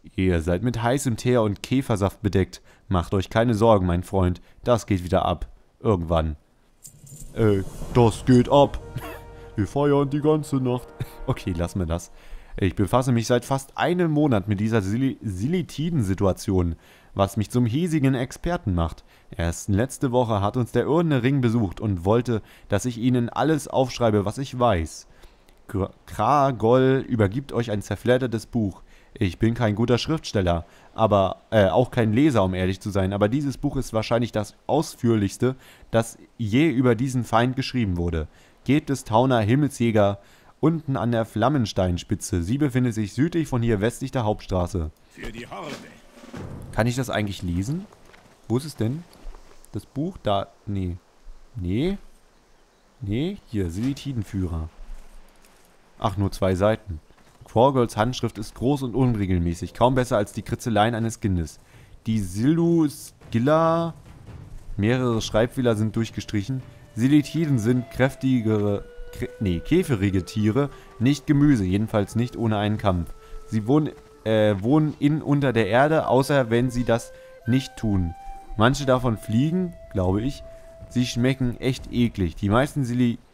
Ihr seid mit heißem Teer und Käfersaft bedeckt. Macht euch keine Sorgen, mein Freund. Das geht wieder ab. Irgendwann. Das geht ab. Wir feiern die ganze Nacht. Okay, lassen wir das. Ich befasse mich seit fast einem Monat mit dieser Silithiden-Situation, was mich zum hiesigen Experten macht. Erst letzte Woche hat uns der Irdene Ring besucht und wollte, dass ich ihnen alles aufschreibe, was ich weiß. Kragol übergibt euch ein zerfleddertes Buch. Ich bin kein guter Schriftsteller, aber auch kein Leser, um ehrlich zu sein, aber dieses Buch ist wahrscheinlich das ausführlichste, das je über diesen Feind geschrieben wurde. Gebt es Tauner Himmelsjäger unten an der Flammensteinspitze. Sie befindet sich südlich von hier westlich der Hauptstraße. Für die Horde. Kann ich das eigentlich lesen? Wo ist es denn? Das Buch? Da. Nee. Nee. Nee. Hier, Silithidenführer. Ach, nur 2 Seiten. Quorgolds Handschrift ist groß und unregelmäßig, kaum besser als die Kritzeleien eines Kindes. Die Siluskilla, mehrere Schreibfehler sind durchgestrichen. Silithiden sind kräftigere, käferige Tiere, nicht Gemüse, jedenfalls nicht ohne einen Kampf. Sie wohnen unter der Erde, außer wenn sie das nicht tun. Manche davon fliegen, glaube ich. Sie schmecken echt eklig. Die meisten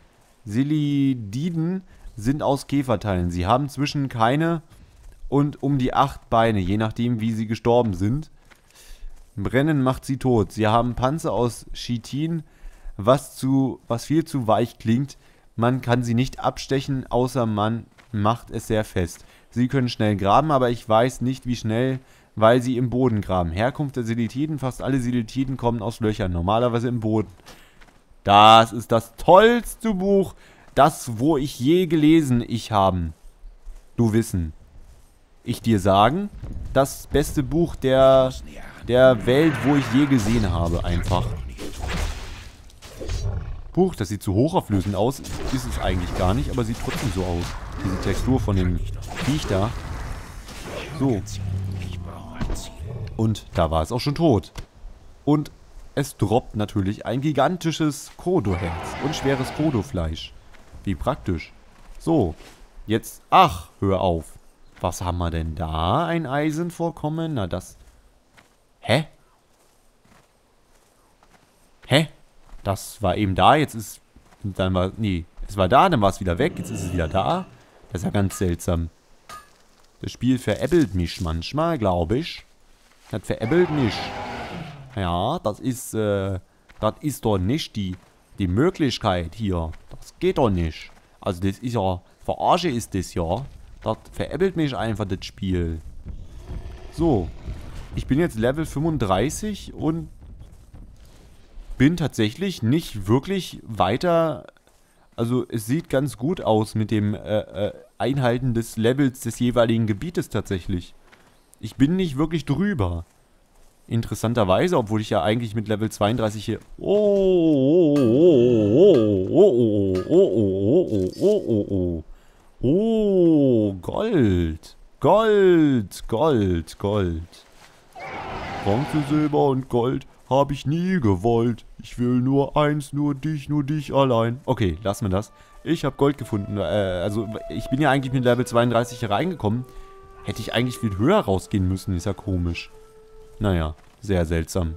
Silithiden sind aus Käferteilen. Sie haben zwischen keine und um die 8 Beine, je nachdem wie sie gestorben sind. Brennen macht sie tot. Sie haben Panzer aus Chitin, was viel zu weich klingt. Man kann sie nicht abstechen, außer man macht es sehr fest. Sie können schnell graben, aber ich weiß nicht wie schnell, weil sie im Boden graben. Herkunft der Silithiden, fast alle Silithiden kommen aus Löchern, normalerweise im Boden. Das ist das tollste Buch, das, wo ich je gelesen haben. Du wissen. Ich dir sagen, das beste Buch der Welt, wo ich je gesehen habe, einfach. Buch, das sieht zu hochauflösend aus, ist es eigentlich gar nicht, aber sieht trotzdem so aus. Diese Textur von dem Viech da. So. Und da war es auch schon tot. Und es droppt natürlich ein gigantisches Kodo-Herz und schweres Kodo-Fleisch. Wie praktisch. So, jetzt, ach, hör auf. Was haben wir denn da? Ein Eisenvorkommen? Na, das... Hä? Hä? Das war eben da, jetzt ist... Dann war... Nee, es war da, dann war es wieder weg, jetzt ist es wieder da. Das ist ja ganz seltsam. Das Spiel veräppelt mich manchmal, glaube ich. Das veräppelt mich. Ja, das ist doch nicht die Möglichkeit hier. Das geht doch nicht. Also das ist ja... Verarsche ist das ja. Das veräppelt mich einfach, das Spiel. So. Ich bin jetzt Level 35 und bin tatsächlich nicht wirklich weiter... Also es sieht ganz gut aus mit dem Einhalten des Levels des jeweiligen Gebietes tatsächlich. Ich bin nicht wirklich drüber. Interessanterweise, obwohl ich ja eigentlich mit Level 32 hier... Oh, Gold. Gold, Gold, Gold. Bronze, Silber und Gold habe ich nie gewollt. Ich will nur eins, nur dich allein. Okay, lassen wir das. Ich habe Gold gefunden. Also, ich bin ja eigentlich mit Level 32 hier reingekommen. Hätte ich eigentlich viel höher rausgehen müssen, ist ja komisch. Naja, sehr seltsam.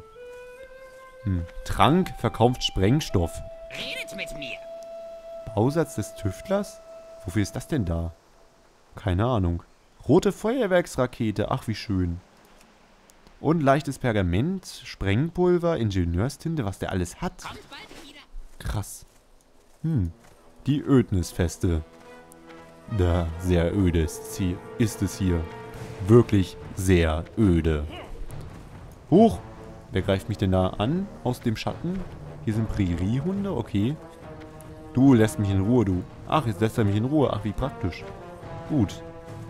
Trank verkauft Sprengstoff. Redet mit mir. Bausatz des Tüftlers? Wofür ist das denn da? Keine Ahnung. Rote Feuerwerksrakete. Ach, wie schön. Und leichtes Pergament, Sprengpulver, Ingenieurstinte, was der alles hat. Kommt bald wieder. Krass. Die Ödnisfeste. Da, sehr öde ist es hier. Wirklich sehr öde. Huch! Wer greift mich denn da an? Aus dem Schatten? Hier sind Präriehunde? Okay. Du lässt mich in Ruhe, du. Ach, jetzt lässt er mich in Ruhe. Ach, wie praktisch. Gut.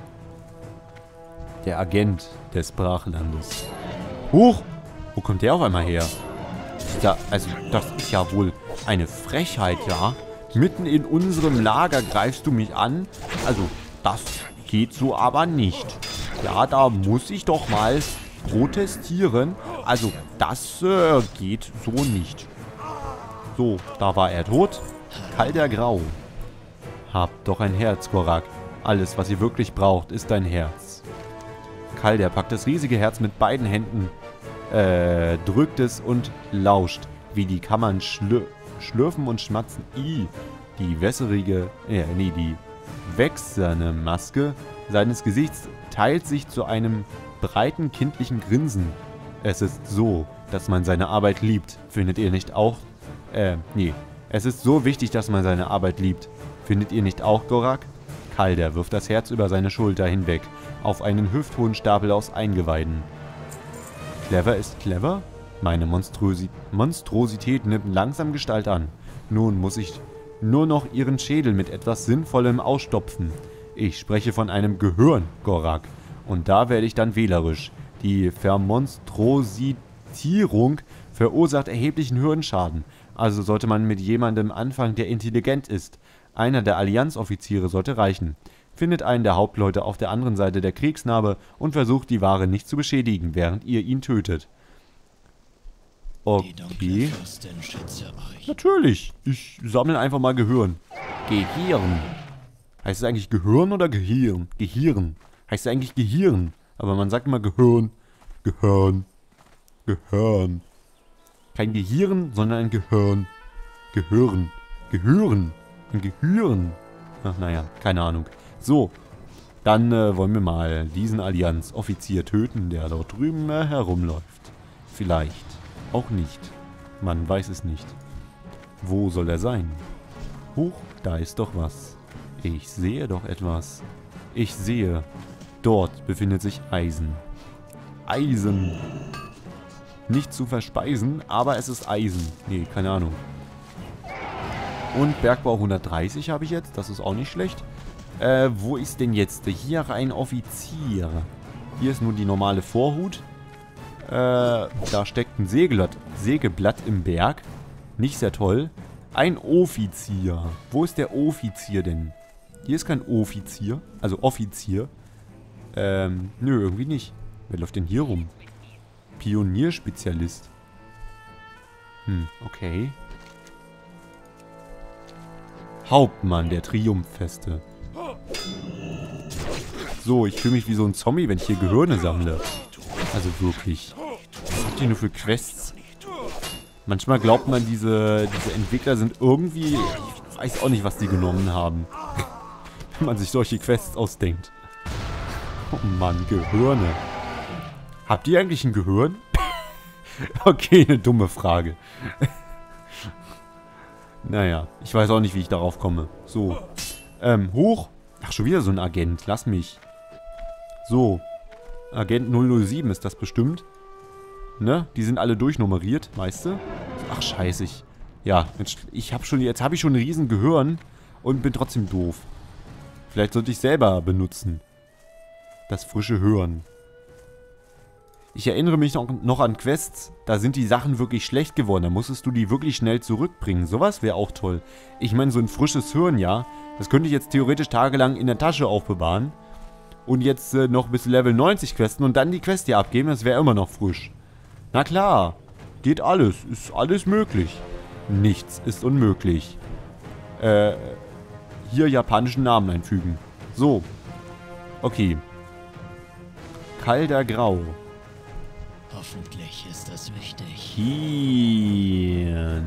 Der Agent des Brachlandes. Huch! Wo kommt der auf einmal her? Ja, also, das ist ja wohl eine Frechheit, ja? Mitten in unserem Lager greifst du mich an? Also, das geht so aber nicht. Ja, da muss ich doch mal protestieren. Also, das geht so nicht. So, da war er tot. Kalter Grau. Habt doch ein Herz, Gorak. Alles, was ihr wirklich braucht, ist ein Herz. Calder packt das riesige Herz mit beiden Händen, drückt es und lauscht, wie die Kammern schlürfen und schmatzen. Die die wächserne Maske seines Gesichts teilt sich zu einem breiten kindlichen Grinsen. Es ist so, dass man seine Arbeit liebt. Findet ihr nicht auch? Es ist so wichtig, dass man seine Arbeit liebt. Findet ihr nicht auch, Gorak? Calder wirft das Herz über seine Schulter hinweg, auf einen hüfthohen Stapel aus Eingeweiden. Clever ist clever? Meine Monstrosität nimmt langsam Gestalt an. Nun muss ich nur noch ihren Schädel mit etwas Sinnvollem ausstopfen. Ich spreche von einem Gehirn, Gorak. Und da werde ich dann wählerisch. Die Vermonstrositierung verursacht erheblichen Hirnschaden. Also sollte man mit jemandem anfangen, der intelligent ist. Einer der Allianzoffiziere sollte reichen. Findet einen der Hauptleute auf der anderen Seite der Kriegsnarbe und versucht, die Ware nicht zu beschädigen, während ihr ihn tötet. Okay. Natürlich. Ich sammle einfach mal Gehirn. Gehirn. Heißt es eigentlich Gehirn oder Gehirn? Gehirn. Heißt es eigentlich Gehirn. Aber man sagt immer Gehirn. Gehirn. Gehirn. Kein Gehirn, sondern ein Gehirn. Gehirn. Gehirn. Ein Gehirn. Ach, naja, keine Ahnung. So, dann wollen wir mal diesen Allianz-Offizier töten, der dort drüben herumläuft. Vielleicht. Auch nicht. Man weiß es nicht. Wo soll er sein? Huch, da ist doch was. Ich sehe doch etwas. Ich sehe. Dort befindet sich Eisen. Eisen. Nicht zu verspeisen, aber es ist Eisen. Nee, keine Ahnung. Und Bergbau 130 habe ich jetzt. Das ist auch nicht schlecht. Wo ist denn jetzt hier ein Offizier? Hier ist nur die normale Vorhut. Da steckt ein Sägeblatt im Berg. Nicht sehr toll. Ein Offizier. Wo ist der Offizier denn? Hier ist kein Offizier. Also Offizier. Nö, irgendwie nicht. Wer läuft denn hier rum? Pionierspezialist. Okay. Hauptmann der Triumphfeste. So, ich fühle mich wie so ein Zombie, wenn ich hier Gehirne sammle. Also wirklich. Was habt ihr nur für Quests? Manchmal glaubt man, diese Entwickler sind irgendwie... Ich weiß auch nicht, was die genommen haben. Wenn man sich solche Quests ausdenkt. Oh Mann, Gehirne. Habt ihr eigentlich ein Gehirn? Okay, eine dumme Frage. Naja, ich weiß auch nicht, wie ich darauf komme. So. Hoch. Ach, schon wieder so ein Agent. Lass mich. So. Agent 007 ist das bestimmt. Ne? Die sind alle durchnummeriert, weißt du? Ach, scheiße. Jetzt habe ich schon ein riesen Gehirn und bin trotzdem doof. Vielleicht sollte ich selber benutzen. Das frische Hören. Ich erinnere mich noch an Quests, da sind die Sachen wirklich schlecht geworden. Da musstest du die wirklich schnell zurückbringen. Sowas wäre auch toll. Ich meine, so ein frisches Hirn, ja. Das könnte ich jetzt theoretisch tagelang in der Tasche aufbewahren. Und jetzt noch bis Level 90 questen und dann die Quest hier abgeben. Das wäre immer noch frisch. Na klar. Geht alles. Ist alles möglich. Nichts ist unmöglich. Hier japanischen Namen einfügen. So. Okay. Calder Grau. Hoffentlich ist das wichtig. Hirn.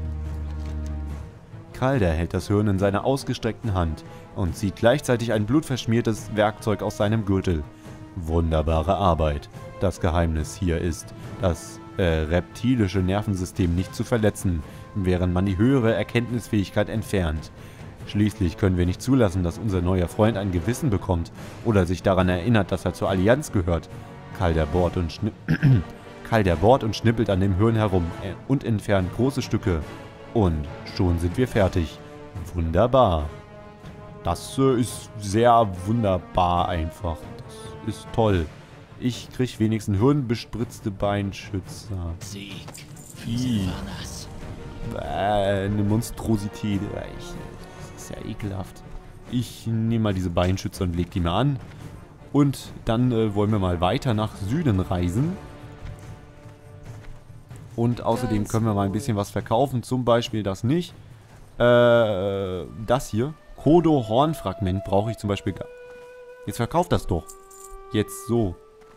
Calder hält das Hirn in seiner ausgestreckten Hand und zieht gleichzeitig ein blutverschmiertes Werkzeug aus seinem Gürtel. Wunderbare Arbeit. Das Geheimnis hier ist, das reptilische Nervensystem nicht zu verletzen, während man die höhere Erkenntnisfähigkeit entfernt. Schließlich können wir nicht zulassen, dass unser neuer Freund ein Gewissen bekommt oder sich daran erinnert, dass er zur Allianz gehört. Calder bohrt und schnippelt an dem Hirn herum und entfernt große Stücke. Und schon sind wir fertig. Wunderbar. Das ist sehr wunderbar einfach. Das ist toll. Ich krieg wenigstens hirnbespritzte Beinschützer. Sieg. Eine Monstrosität. Das ist ja ekelhaft. Ich nehme mal diese Beinschützer und leg die mal an. Und dann wollen wir mal weiter nach Süden reisen. Und außerdem können wir mal ein bisschen was verkaufen. Zum Beispiel das nicht. Das hier. Kodo-Hornfragment brauche ich zum Beispiel gar... Jetzt verkauft das doch. Jetzt so.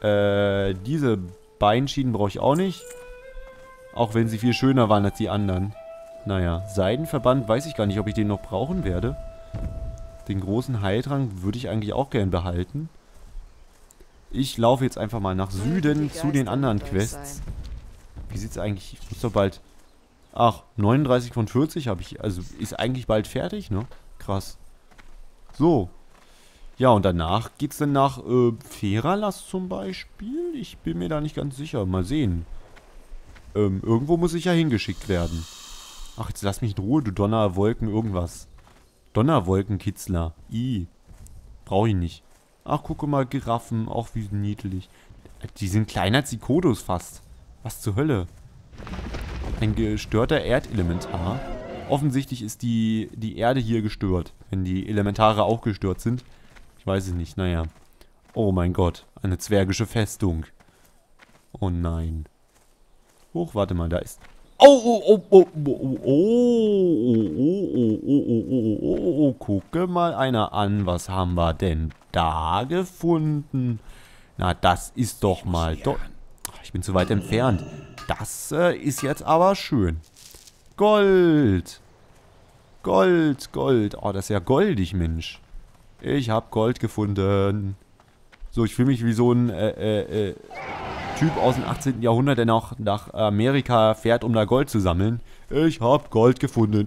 Diese Beinschienen brauche ich auch nicht. Auch wenn sie viel schöner waren als die anderen. Naja, Seidenverband weiß ich gar nicht, ob ich den noch brauchen werde. Den großen Heiltrank würde ich eigentlich auch gern behalten. Ich laufe jetzt einfach mal nach Süden zu den anderen Quests. Wie sieht's eigentlich? Ich muss doch bald... Ach, 39 von 40 habe ich... Also ist eigentlich bald fertig, ne? Krass. So. Ja, und danach geht's dann nach Feralas zum Beispiel. Ich bin mir da nicht ganz sicher. Mal sehen. Irgendwo muss ich ja hingeschickt werden. Ach, jetzt lass mich in Ruhe, du Donnerwolken irgendwas. Donnerwolkenkitzler. Brauche ich nicht. Ach, gucke mal, Giraffen. Auch wie niedlich. Die sind kleiner als die Kodos fast. Was zur Hölle? Ein gestörter Erdelementar. Offensichtlich ist die Erde hier gestört. Wenn die Elementare auch gestört sind. Ich weiß es nicht, naja. Oh mein Gott, eine zwergische Festung. Oh nein. Hoch, warte mal, da ist... Oh, gucke mal einer an, was haben wir denn da gefunden? Na, das ist doch mal... Ich bin zu weit entfernt. Das ist jetzt aber schön. Gold. Gold. Oh, das ist ja goldig, Mensch. Ich habe Gold gefunden. So, ich fühle mich wie so ein Typ aus dem 18. Jahrhundert, der nach Amerika fährt, um da Gold zu sammeln. Ich habe Gold gefunden.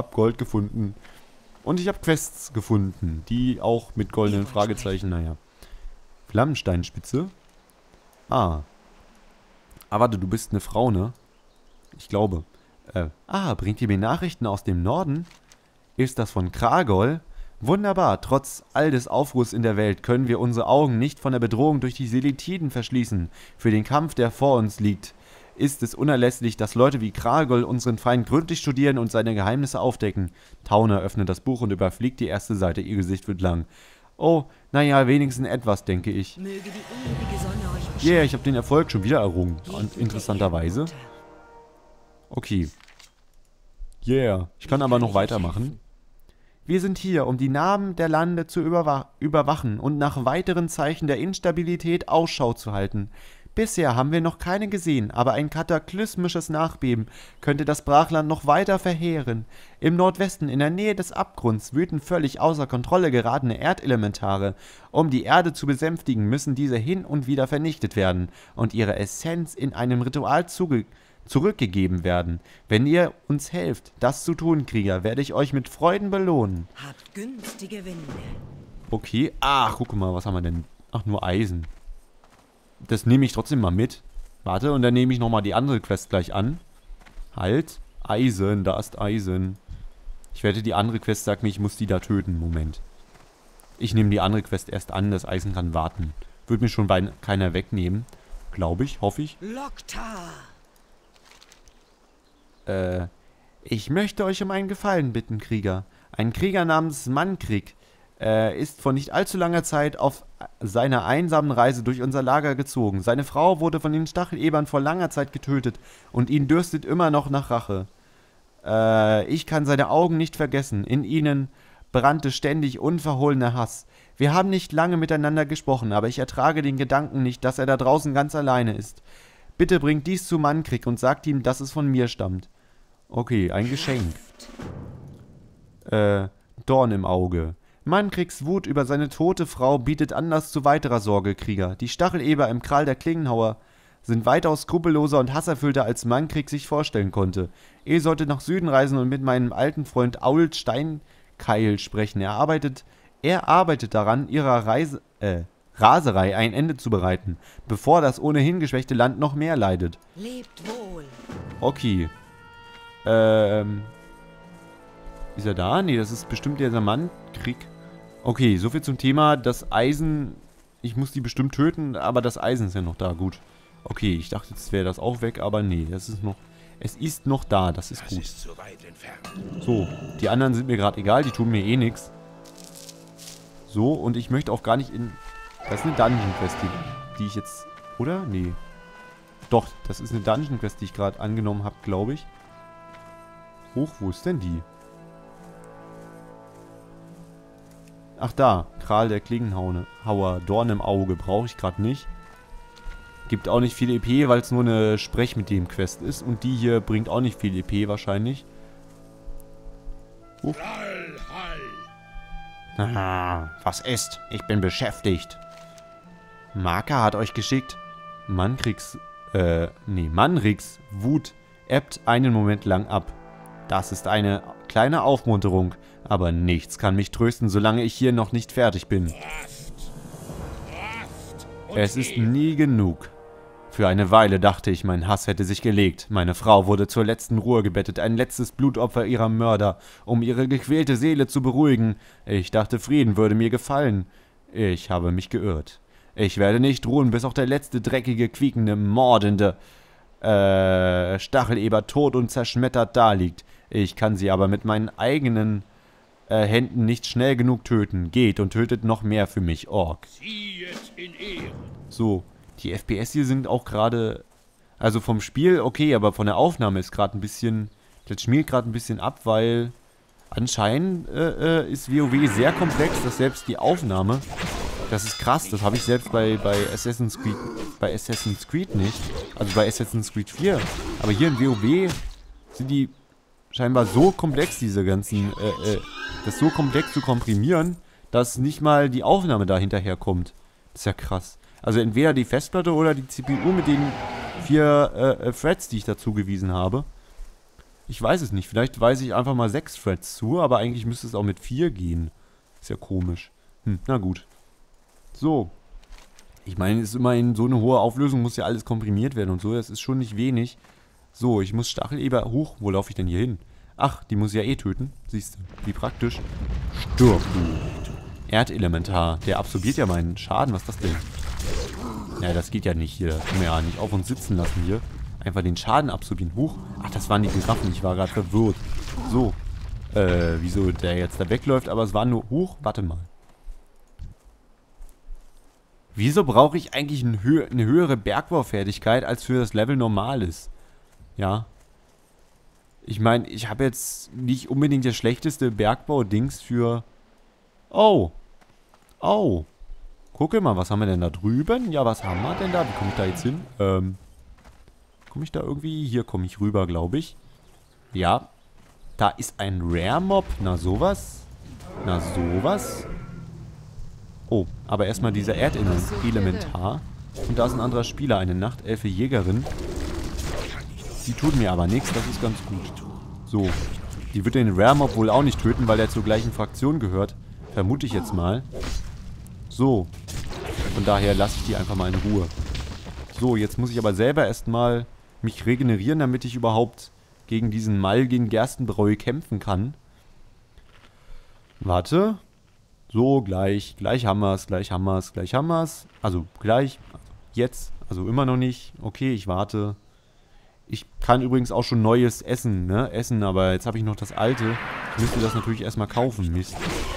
Und ich habe Quests gefunden, die auch mit goldenen Fragezeichen, naja. Flammensteinspitze. Ah, warte, du bist eine Frau, ne? Ich glaube. Bringt ihr mir Nachrichten aus dem Norden? Ist das von Kragol? Wunderbar, trotz all des Aufruhrs in der Welt können wir unsere Augen nicht von der Bedrohung durch die Seletiden verschließen. Für den Kampf, der vor uns liegt, ist es unerlässlich, dass Leute wie Kragol unseren Feind gründlich studieren und seine Geheimnisse aufdecken. Tauner öffnet das Buch und überfliegt die erste Seite, ihr Gesicht wird lang. Oh, naja, wenigstens etwas, denke ich. Möge die ewige Sonne euch beschützen. Yeah, ich habe den Erfolg schon wieder errungen. Und interessanterweise. Okay. Yeah, ich kann aber noch weitermachen. Wir sind hier, um die Namen der Lande zu überwachen und nach weiteren Zeichen der Instabilität Ausschau zu halten. Bisher haben wir noch keine gesehen, aber ein kataklysmisches Nachbeben könnte das Brachland noch weiter verheeren. Im Nordwesten, in der Nähe des Abgrunds, wüten völlig außer Kontrolle geratene Erdelementare. Um die Erde zu besänftigen, müssen diese hin und wieder vernichtet werden und ihre Essenz in einem Ritual zurückgegeben werden. Wenn ihr uns helft, das zu tun, Krieger, werde ich euch mit Freuden belohnen. Habt günstige Winde. Okay. Ach, guck mal, was haben wir denn? Ach, nur Eisen. Das nehme ich trotzdem mal mit. Warte, und dann nehme ich nochmal die andere Quest gleich an. Halt. Eisen, da ist Eisen. Ich wette, die andere Quest sagt mir, ich muss die da töten. Moment. Ich nehme die andere Quest erst an, das Eisen kann warten. Wird mir schon keiner wegnehmen. Glaube ich, hoffe ich. Loktar. Ich möchte euch um einen Gefallen bitten, Krieger. Ein Krieger namens Mannkrieg ist vor nicht allzu langer Zeit auf seiner einsamen Reise durch unser Lager gezogen. Seine Frau wurde von den Stachelebern vor langer Zeit getötet und ihn dürstet immer noch nach Rache. Ich kann seine Augen nicht vergessen. In ihnen brannte ständig unverhohlener Hass. Wir haben nicht lange miteinander gesprochen, aber ich ertrage den Gedanken nicht, dass er da draußen ganz alleine ist. Bitte bringt dies zu Mannkrieg und sagt ihm, dass es von mir stammt. Okay, ein Geschenk. Dorn im Auge. Mannkriegs Wut über seine tote Frau bietet Anlass zu weiterer Sorge, Krieger. Die Stacheleber im Kral der Klingenhauer sind weitaus skrupelloser und hasserfüllter, als Mannkrieg sich vorstellen konnte. Ihr solltet nach Süden reisen und mit meinem alten Freund Ault Steinkeil sprechen. Er arbeitet daran, ihrer Raserei ein Ende zu bereiten, bevor das ohnehin geschwächte Land noch mehr leidet. Lebt wohl. Okay. Ist er da? Nee, das ist bestimmt dieser Mannkrieg. Okay, soviel zum Thema. Das Eisen, ich muss die bestimmt töten, aber das Eisen ist ja noch da. Gut. Okay, ich dachte, jetzt wäre das auch weg, aber nee, das ist noch... Es ist noch da, das ist gut. So, die anderen sind mir gerade egal, die tun mir eh nichts. So, und ich möchte auch gar nicht in... Das ist eine Dungeon-Quest, die ich jetzt... Oder? Nee. Doch, das ist eine Dungeon-Quest, die ich gerade angenommen habe, glaube ich. Hoch, wo ist denn die? Ach da, Kral der Klingenhauer, Dorn im Auge, brauche ich gerade nicht. Gibt auch nicht viel EP, weil es nur eine Sprech mit dem Quest ist. Und die hier bringt auch nicht viel EP wahrscheinlich. Ah, was ist? Ich bin beschäftigt. Marker hat euch geschickt. Manrix Wut ebbt einen Moment lang ab. Das ist eine kleine Aufmunterung, aber nichts kann mich trösten, solange ich hier noch nicht fertig bin. Es ist nie genug. Für eine Weile dachte ich, mein Hass hätte sich gelegt. Meine Frau wurde zur letzten Ruhe gebettet, ein letztes Blutopfer ihrer Mörder, um ihre gequälte Seele zu beruhigen. Ich dachte, Frieden würde mir gefallen. Ich habe mich geirrt. Ich werde nicht ruhen, bis auch der letzte dreckige, quiekende, mordende Stacheleber tot und zerschmettert daliegt. Ich kann sie aber mit meinen eigenen Händen nicht schnell genug töten. Geht und tötet noch mehr für mich, Ork. So, die FPS hier sind auch gerade, also vom Spiel okay, aber von der Aufnahme ist gerade ein bisschen, das schmiert gerade ein bisschen ab, weil anscheinend ist WoW sehr komplex, dass selbst die Aufnahme, das ist krass, das habe ich selbst bei Assassin's Creed nicht, also bei Assassin's Creed 4, aber hier in WoW sind die scheinbar so komplex, diese ganzen, das so komplex zu komprimieren, dass nicht mal die Aufnahme da hinterherkommt. Das ist ja krass. Also entweder die Festplatte oder die CPU mit den 4 Threads, die ich dazu gewiesen habe. Ich weiß es nicht. Vielleicht weise ich einfach mal 6 Threads zu, aber eigentlich müsste es auch mit 4 gehen. Ist ja komisch. Na gut. So. Ich meine, es ist immerhin so eine hohe Auflösung, muss ja alles komprimiert werden und so. Das ist schon nicht wenig. So, ich muss Stacheleber hoch. Wo laufe ich denn hier hin? Ach, die muss ich ja eh töten. Siehst du, wie praktisch. Stirb, du. Erdelementar. Der absorbiert ja meinen Schaden. Was ist das denn? Ja, das geht ja nicht hier. Können wir ja nicht auf uns sitzen lassen hier. Einfach den Schaden absorbieren. Huch. Ach, das waren die Giraffen. Ich war gerade verwirrt. So. Wieso der jetzt da wegläuft, aber es war nur... Huch, warte mal. Wieso brauche ich eigentlich eine höhere Bergbaufertigkeit, als für das Level normal ist? Ja. Ich meine, ich habe jetzt nicht unbedingt das schlechteste Bergbau-Dings für... Oh. Oh. Gucke mal, was haben wir denn da drüben? Ja, was haben wir denn da? Wie komme ich da jetzt hin? Komme ich da irgendwie? Hier komme ich rüber, glaube ich. Ja. Da ist ein Rare-Mob. Na, sowas. Na, sowas. Oh, aber erstmal dieser Erdelementar. Und da ist ein anderer Spieler, eine Nachtelfe Jägerin. Die tut mir aber nichts, das ist ganz gut. So. Die wird den Rare-Mob wohl auch nicht töten, weil er zur gleichen Fraktion gehört. Vermute ich jetzt mal. So. Von daher lasse ich die einfach mal in Ruhe. So, jetzt muss ich aber selber erstmal mich regenerieren, damit ich überhaupt gegen diesen malgigen Gerstenbräu kämpfen kann. Warte. So, gleich. Gleich haben wir es, gleich haben wir es, gleich haben wir es. Also, gleich. Jetzt. Also, immer noch nicht. Okay, ich warte. Ich kann übrigens auch schon neues Essen, ne? Essen, aber jetzt habe ich noch das alte. Ich müsste das natürlich erstmal kaufen. Mist.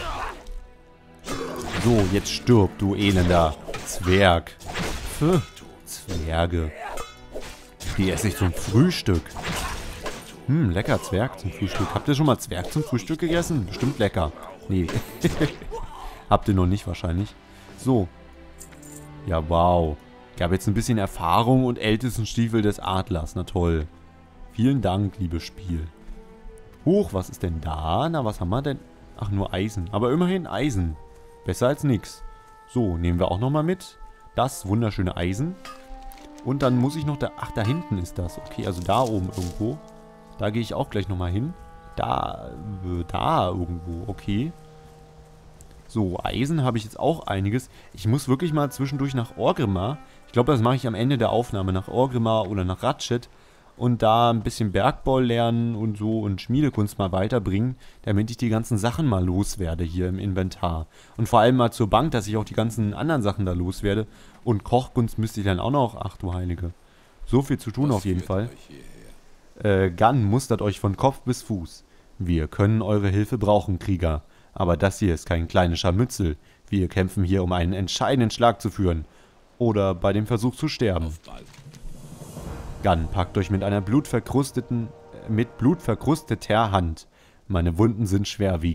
So, jetzt stirb, du elender Zwerg. Puh, Zwerge. Die esse ich zum Frühstück. Lecker Zwerg zum Frühstück. Habt ihr schon mal Zwerg zum Frühstück gegessen? Bestimmt lecker. Nee. Habt ihr noch nicht wahrscheinlich. So. Ja, wow. Ich habe jetzt ein bisschen Erfahrung und ältesten Stiefel des Adlers. Na toll. Vielen Dank, liebes Spiel. Huch, was ist denn da? Na, was haben wir denn? Ach, nur Eisen. Aber immerhin Eisen. Besser als nix. So, nehmen wir auch nochmal mit. Das wunderschöne Eisen. Und dann muss ich noch da... Ach, da hinten ist das. Okay, also da oben irgendwo. Da gehe ich auch gleich nochmal hin. Da irgendwo. Okay. So, Eisen habe ich jetzt auch einiges. Ich muss wirklich mal zwischendurch nach Orgrimmar. Ich glaube, das mache ich am Ende der Aufnahme. Nach Orgrimmar oder nach Ratchet. Und da ein bisschen Bergbau lernen und so und Schmiedekunst mal weiterbringen, damit ich die ganzen Sachen mal loswerde hier im Inventar. Und vor allem mal zur Bank, dass ich auch die ganzen anderen Sachen da loswerde. Und Kochkunst müsste ich dann auch noch. Ach du Heilige. So viel zu tun auf jeden Fall. Gunn mustert euch von Kopf bis Fuß. Wir können eure Hilfe brauchen, Krieger. Aber das hier ist kein kleines Scharmützel. Wir kämpfen hier, um einen entscheidenden Schlag zu führen. Oder bei dem Versuch zu sterben. Gunn packt euch mit blutverkrusteter Hand. Meine Wunden sind schwerwiegend.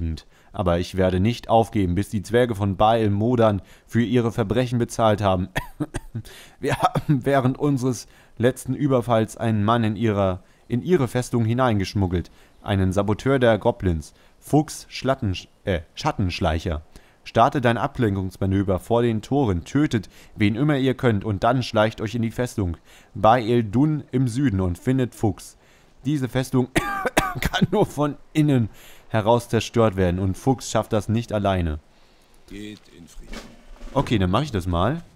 Aber ich werde nicht aufgeben, bis die Zwerge von Baal Modan für ihre Verbrechen bezahlt haben. Wir haben während unseres letzten Überfalls einen Mann in ihre Festung hineingeschmuggelt. Einen Saboteur der Goblins. Fuchs Schattenschleicher. Startet ein Ablenkungsmanöver vor den Toren, tötet, wen immer ihr könnt, und dann schleicht euch in die Festung. Baal Dun im Süden und findet Fuchs. Diese Festung kann nur von innen heraus zerstört werden und Fuchs schafft das nicht alleine. Geht in Frieden. Okay, dann mache ich das mal.